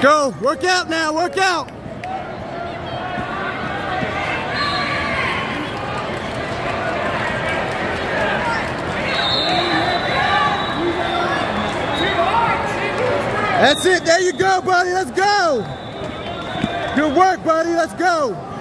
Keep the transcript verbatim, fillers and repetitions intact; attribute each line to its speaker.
Speaker 1: Go, work out now, work out. That's it, there you go, buddy, let's go. Good work, buddy, let's go.